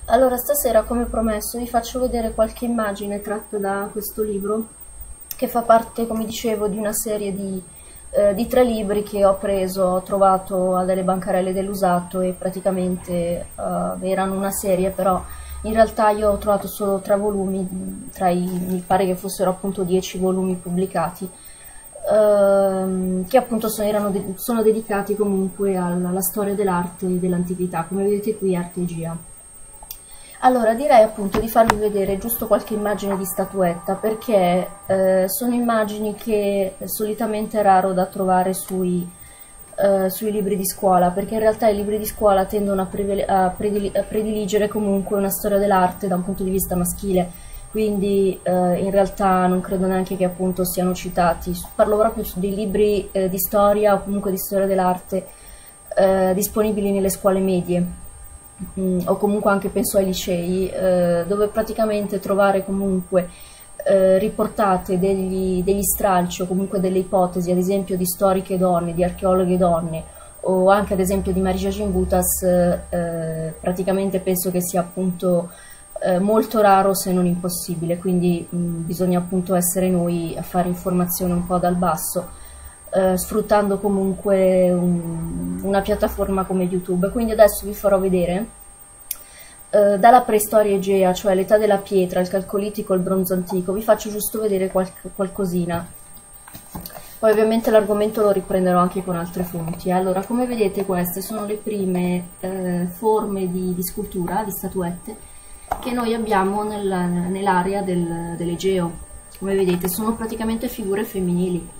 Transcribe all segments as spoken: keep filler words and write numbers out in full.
Allora, stasera, come promesso, vi faccio vedere qualche immagine tratta da questo libro, che fa parte, come dicevo, di una serie di, eh, di tre libri che ho preso, ho trovato a delle bancarelle dell'usato e praticamente eh, erano una serie, però in realtà io ho trovato solo tre volumi, tra i, mi pare che fossero appunto dieci volumi pubblicati, ehm, che appunto sono, erano de sono dedicati comunque alla, alla storia dell'arte e dell'antichità, come vedete qui Artegia. Allora, direi appunto di farvi vedere giusto qualche immagine di statuetta, perché eh, sono immagini che solitamente è raro da trovare sui, eh, sui libri di scuola, perché in realtà i libri di scuola tendono a, a, predili a prediligere comunque una storia dell'arte da un punto di vista maschile, quindi eh, in realtà non credo neanche che appunto siano citati. Parlo proprio dei libri eh, di storia o comunque di storia dell'arte eh, disponibili nelle scuole medie. Mm, o comunque anche penso ai licei, eh, dove praticamente trovare comunque eh, riportate degli, degli stralci o comunque delle ipotesi, ad esempio di storiche donne, di archeologhe donne o anche ad esempio di Marija Gimbutas, eh, praticamente penso che sia appunto eh, molto raro se non impossibile, quindi mh, bisogna appunto essere noi a fare informazione un po' dal basso. Uh, sfruttando comunque un, una piattaforma come YouTube. Quindi adesso vi farò vedere uh, dalla preistoria egea, cioè l'età della pietra, il calcolitico, il bronzo antico, vi faccio giusto vedere qual qualcosina. Poi ovviamente l'argomento lo riprenderò anche con altre fonti. Allora, come vedete queste sono le prime uh, forme di, di scultura, di statuette, che noi abbiamo nel, nell'area del, dell'Egeo. Come vedete sono praticamente figure femminili.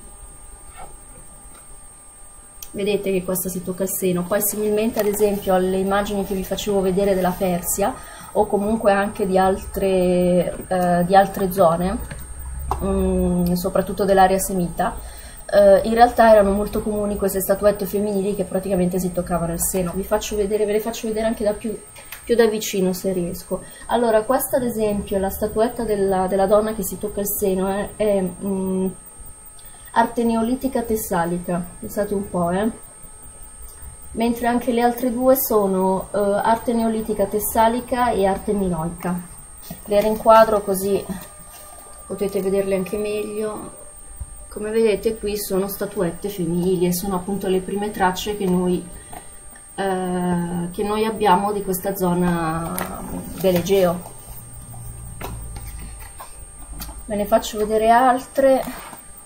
Vedete che questa si tocca il seno, poi similmente ad esempio alle immagini che vi facevo vedere della Persia o comunque anche di altre, eh, di altre zone, mh, soprattutto dell'area semita, eh, in realtà erano molto comuni queste statuette femminili che praticamente si toccavano il seno. Vi faccio vedere, ve le faccio vedere anche da più, più da vicino se riesco. Allora, questa ad esempio è la statuetta della, della donna che si tocca il seno, è, è mh, arte neolitica tessalica, pensate un po', eh? Mentre anche le altre due sono uh, arte neolitica tessalica e arte minoica. Le rinquadro così potete vederle anche meglio. Come vedete qui sono statuette femminili e sono appunto le prime tracce che noi, uh, che noi abbiamo di questa zona dell'Egeo. Ve ne faccio vedere altre.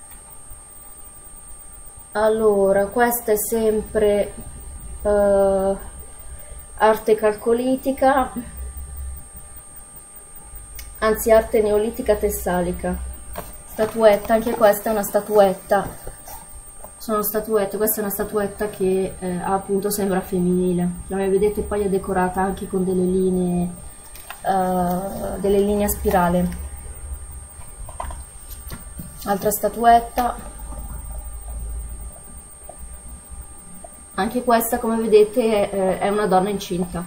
Allora, questa è sempre uh, arte calcolitica, anzi arte neolitica tessalica. Statuetta, anche questa è una statuetta, sono statuette, questa è una statuetta che eh, appunto sembra femminile. Come vedete poi è decorata anche con delle linee, uh, delle linee a spirale. Altra statuetta. Anche questa, come vedete, è una donna incinta,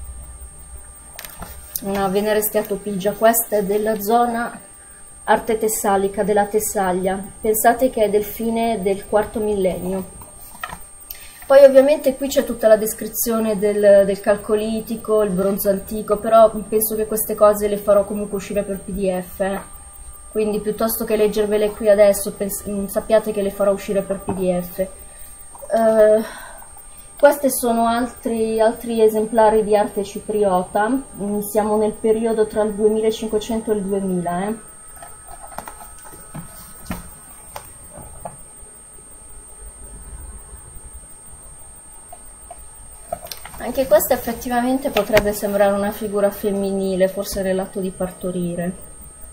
una Venere steatopigia. Questa è della zona arte tessalica, della Tessaglia. Pensate che è del fine del quarto millennio. Poi ovviamente qui c'è tutta la descrizione del, del calcolitico, il bronzo antico, però penso che queste cose le farò comunque uscire per P D F, eh? Quindi piuttosto che leggervele qui adesso, sappiate che le farò uscire per P D F. Uh, Questi sono altri, altri esemplari di arte cipriota, mm, siamo nel periodo tra il duemilacinquecento e il duemila. Eh. Anche questa effettivamente potrebbe sembrare una figura femminile, forse nell'atto di partorire.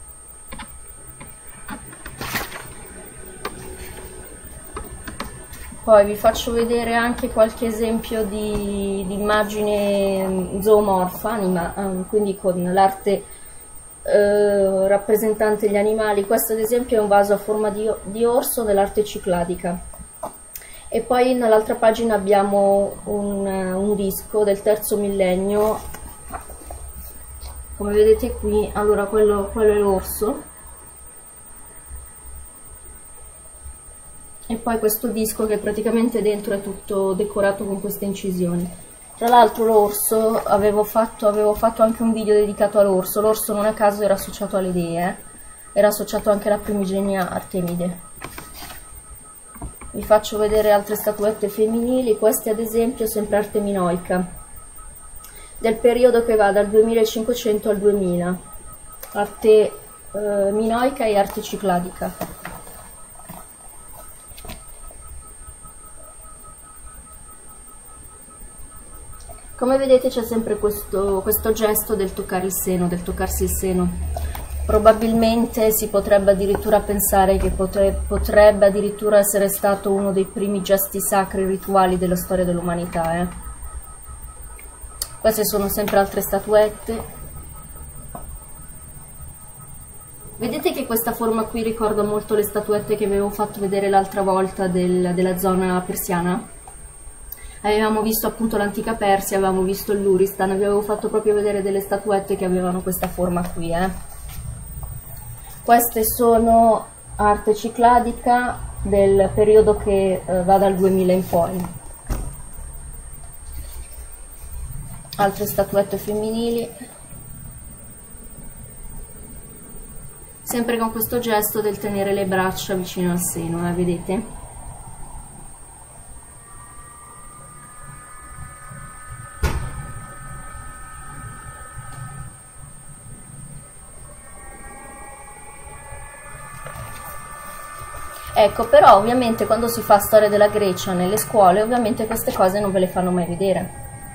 Poi vi faccio vedere anche qualche esempio di, di immagine zoomorfa, anima, quindi con l'arte eh, rappresentante gli animali. Questo ad esempio è un vaso a forma di, di orso dell'arte cicladica. E poi nell'altra pagina abbiamo un, un disco del terzo millennio, come vedete qui. Allora quello, quello è l'orso. E poi questo disco che praticamente dentro è tutto decorato con queste incisioni. Tra l'altro l'orso, avevo fatto, avevo fatto anche un video dedicato all'orso. L'orso non a caso era associato alle dee, eh? Era associato anche alla primigenia Artemide. Vi faccio vedere altre statuette femminili. Queste ad esempio sempre arte minoica, del periodo che va dal duemilacinquecento al duemila. Arte eh, minoica e arte cicladica. Come vedete c'è sempre questo, questo gesto del toccare il seno, del toccarsi il seno. Probabilmente si potrebbe addirittura pensare che potre, potrebbe addirittura essere stato uno dei primi gesti sacri rituali della storia dell'umanità. Eh? Queste sono sempre altre statuette. Vedete che questa forma qui ricorda molto le statuette che avevo fatto vedere l'altra volta del, della zona persiana? Avevamo visto appunto l'antica Persia, avevamo visto l'Uristan, vi avevo fatto proprio vedere delle statuette che avevano questa forma qui. Eh. Queste sono arte cicladica del periodo che eh, va dal duemila in poi. Altre statuette femminili, sempre con questo gesto del tenere le braccia vicino al seno, eh, vedete? Ecco, però ovviamente quando si fa storia della Grecia nelle scuole, ovviamente queste cose non ve le fanno mai vedere.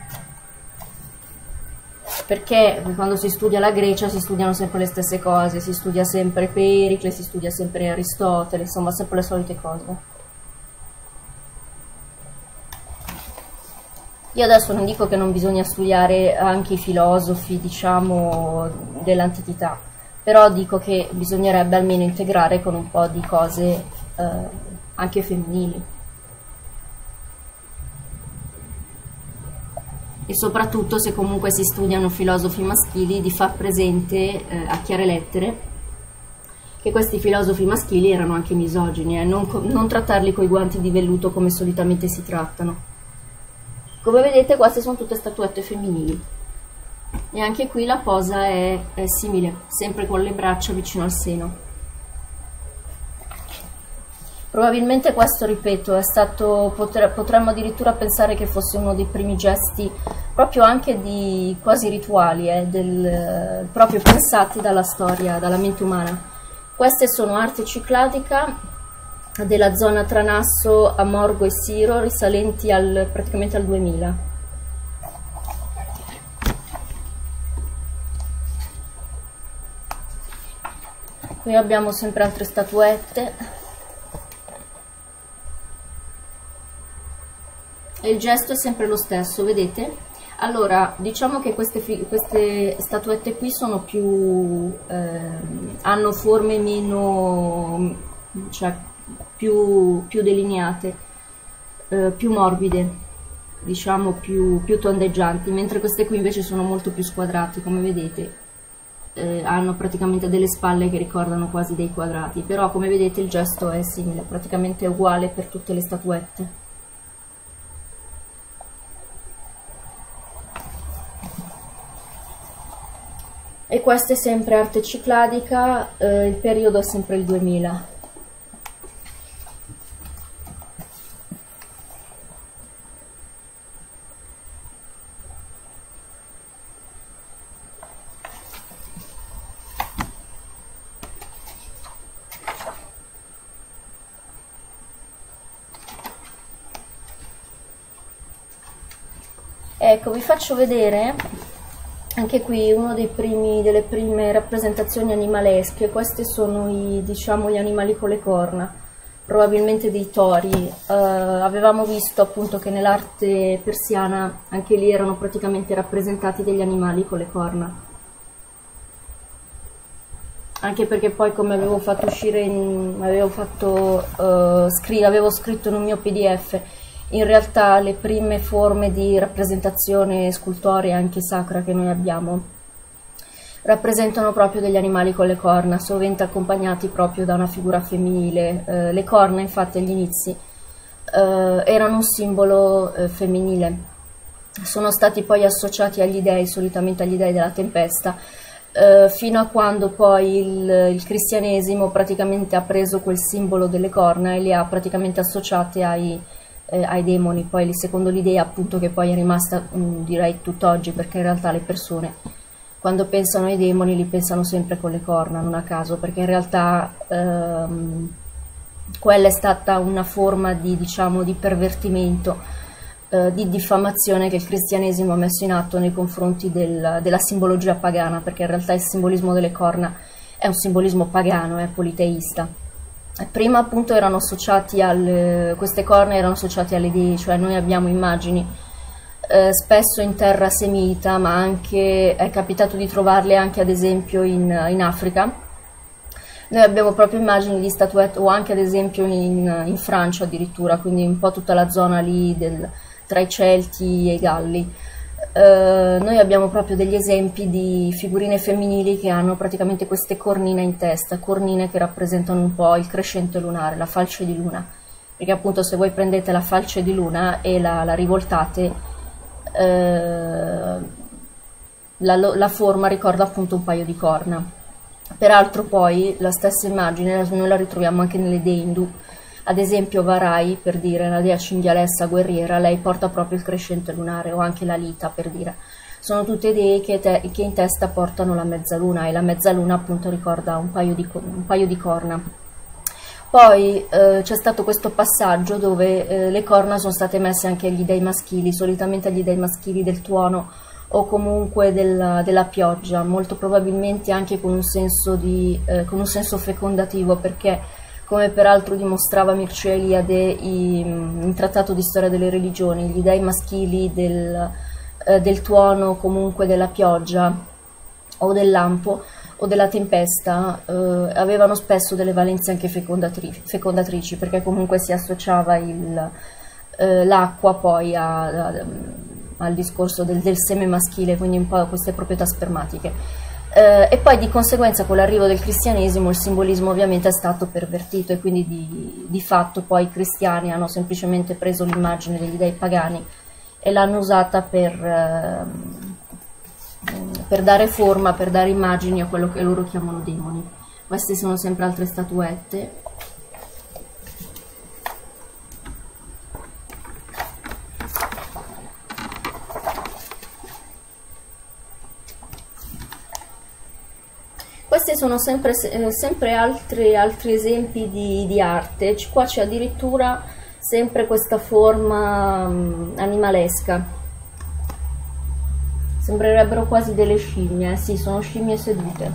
Perché quando si studia la Grecia si studiano sempre le stesse cose, si studia sempre Pericle, si studia sempre Aristotele, insomma sempre le solite cose. Io adesso non dico che non bisogna studiare anche i filosofi, diciamo, dell'antichità, però dico che bisognerebbe almeno integrare con un po' di cose eh, anche femminili. E soprattutto se comunque si studiano filosofi maschili, di far presente eh, a chiare lettere che questi filosofi maschili erano anche misogini, eh, non, non trattarli coi guanti di velluto come solitamente si trattano. Come vedete queste sono tutte statuette femminili e anche qui la posa è, è simile, sempre con le braccia vicino al seno. Probabilmente questo, ripeto, è stato, potre, potremmo addirittura pensare che fosse uno dei primi gesti proprio anche di quasi rituali, eh, del, proprio pensati dalla storia, dalla mente umana. Queste sono arte cicladica della zona tra Nasso, Amorgo e Siro, risalenti al, praticamente al duemila. Qui abbiamo sempre altre statuette. E il gesto è sempre lo stesso, vedete? Allora, diciamo che queste, queste statuette qui sono più, eh, hanno forme meno, cioè più, più delineate, eh, più morbide, diciamo più, più tondeggianti, mentre queste qui invece sono molto più squadrate, come vedete. Eh, hanno praticamente delle spalle che ricordano quasi dei quadrati, però come vedete il gesto è simile, praticamente uguale per tutte le statuette. E questa è sempre arte cicladica, eh, il periodo è sempre il duemila. Ecco, vi faccio vedere anche qui uno dei primi, delle prime rappresentazioni animalesche. Questi sono i, diciamo, gli animali con le corna, probabilmente dei tori. Uh, avevamo visto appunto che nell'arte persiana anche lì erano praticamente rappresentati degli animali con le corna. Anche perché poi, come avevo fatto uscire, in, avevo, fatto, uh, scri avevo scritto in un mio P D F, in realtà le prime forme di rappresentazione scultorea, anche sacra, che noi abbiamo, rappresentano proprio degli animali con le corna, sovente accompagnati proprio da una figura femminile. Eh, le corna, infatti, agli inizi eh, erano un simbolo eh, femminile. sono stati poi associati agli dei, solitamente agli dei della tempesta, eh, fino a quando poi il, il cristianesimo praticamente ha preso quel simbolo delle corna e li ha praticamente associati ai, eh, ai demoni, poi secondo l'idea appunto che poi è rimasta, mh, direi tutt'oggi, perché in realtà le persone quando pensano ai demoni li pensano sempre con le corna, non a caso, perché in realtà ehm, quella è stata una forma di, diciamo, di pervertimento, eh, di diffamazione che il cristianesimo ha messo in atto nei confronti del, della simbologia pagana, perché in realtà il simbolismo delle corna è un simbolismo pagano, è politeista. Prima appunto erano associati al, queste corna erano associate alle dei, cioè noi abbiamo immagini eh, spesso in terra semita, ma anche è capitato di trovarle anche ad esempio in, in Africa. Noi abbiamo proprio immagini di statuette, o anche ad esempio in, in Francia addirittura, quindi un po' tutta la zona lì del, tra i Celti e i Galli. Eh, noi abbiamo proprio degli esempi di figurine femminili che hanno praticamente queste cornine in testa, cornine che rappresentano un po' il crescente lunare, la falce di luna, perché appunto se voi prendete la falce di luna e la, la rivoltate, eh, la, la forma ricorda appunto un paio di corna. Peraltro poi la stessa immagine noi la ritroviamo anche nelle dee indù, ad esempio Varai, per dire, la dea cinghialessa guerriera, lei porta proprio il crescente lunare, o anche la Lita, per dire. Sono tutte dee che, te, che in testa portano la mezzaluna, e la mezzaluna appunto ricorda un paio di, un paio di corna. Poi eh, c'è stato questo passaggio dove eh, le corna sono state messe anche agli dei maschili, solitamente agli dei maschili del tuono o comunque della, della pioggia, molto probabilmente anche con un senso, di, eh, con un senso fecondativo, perché come peraltro dimostrava Mircea Eliade in Trattato di storia delle religioni, gli dei maschili del, eh, del tuono, comunque della pioggia o del lampo o della tempesta, eh, avevano spesso delle valenze anche fecondatri fecondatrici, perché comunque si associava eh, l'acqua poi a, a, al discorso del, del seme maschile, quindi un po' a queste proprietà spermatiche. Eh, e poi di conseguenza con l'arrivo del cristianesimo il simbolismo ovviamente è stato pervertito, e quindi di, di fatto poi i cristiani hanno semplicemente preso l'immagine degli dei pagani e l'hanno usata per, eh, per dare forma, per dare immagini a quello che loro chiamano demoni. Queste sono sempre altre statuette. Questi sono sempre, eh, sempre altri, altri esempi di, di arte. Qua c'è addirittura sempre questa forma um, animalesca. Sembrerebbero quasi delle scimmie, eh? Sì, sono scimmie sedute.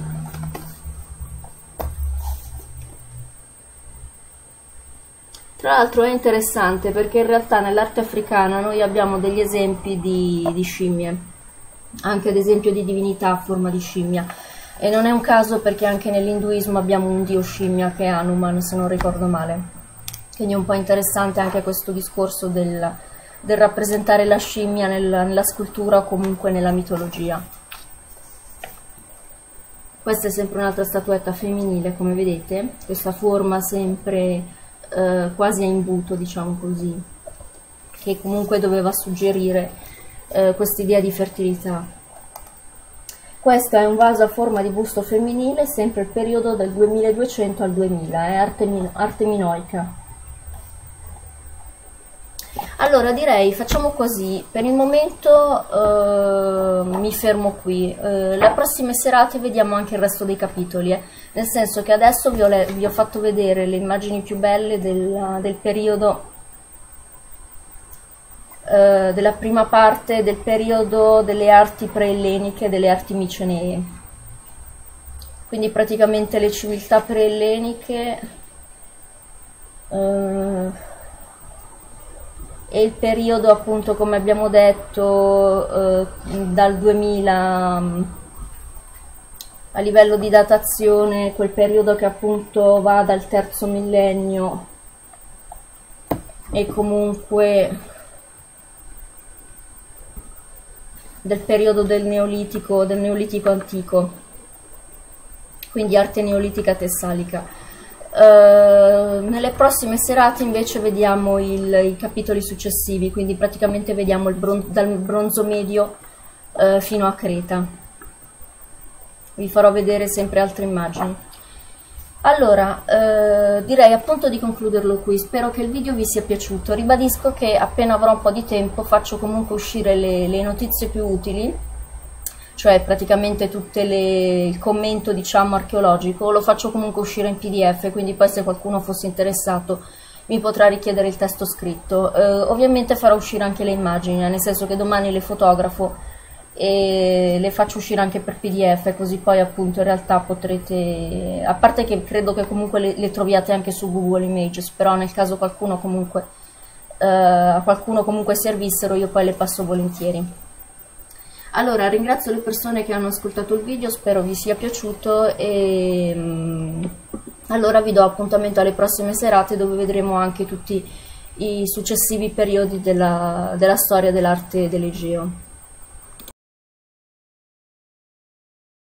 Tra l'altro è interessante perché in realtà nell'arte africana noi abbiamo degli esempi di, di scimmie, anche ad esempio di divinità a forma di scimmia. E non è un caso perché anche nell'induismo abbiamo un dio scimmia che è Hanuman, se non ricordo male. Quindi è un po' interessante anche questo discorso del, del rappresentare la scimmia nel, nella scultura o comunque nella mitologia. Questa è sempre un'altra statuetta femminile, come vedete, questa forma sempre eh, quasi a imbuto, diciamo così, che comunque doveva suggerire eh, quest'idea di fertilità. Questo è un vaso a forma di busto femminile, sempre il periodo del duemiladuecento al duemila, è arte, arte minoica. Allora direi facciamo così, per il momento eh, mi fermo qui, eh, le prossime serate vediamo anche il resto dei capitoli, eh. Nel senso che adesso vi ho, vi ho fatto vedere le immagini più belle del, del periodo, Uh, della prima parte del periodo delle arti preelleniche, delle arti micenee, quindi praticamente le civiltà preelleniche uh, e il periodo appunto, come abbiamo detto, uh, dal duemila um, a livello di datazione, quel periodo che appunto va dal terzo millennio e comunque del periodo del neolitico, del neolitico antico, quindi arte neolitica tessalica. Uh, nelle prossime serate invece vediamo il, i capitoli successivi, quindi praticamente vediamo il bron dal bronzo medio uh, fino a Creta. Vi farò vedere sempre altre immagini. Allora, uh, direi appunto di concluderlo qui. Spero che il video vi sia piaciuto. Ribadisco che appena avrò un po' di tempo faccio comunque uscire le, le notizie più utili, cioè praticamente tutte le, il commento, diciamo, archeologico, lo faccio comunque uscire in P D F, quindi poi se qualcuno fosse interessato mi potrà richiedere il testo scritto. Eh, ovviamente farò uscire anche le immagini, nel senso che domani le fotografo e le faccio uscire anche per P D F, così poi appunto in realtà potrete, a parte che credo che comunque le, le troviate anche su Google Images, però nel caso qualcuno comunque, eh, a qualcuno comunque servissero, io poi le passo volentieri. Allora, ringrazio le persone che hanno ascoltato il video, spero vi sia piaciuto e um, allora vi do appuntamento alle prossime serate dove vedremo anche tutti i successivi periodi della, della storia dell'arte dell'Egeo.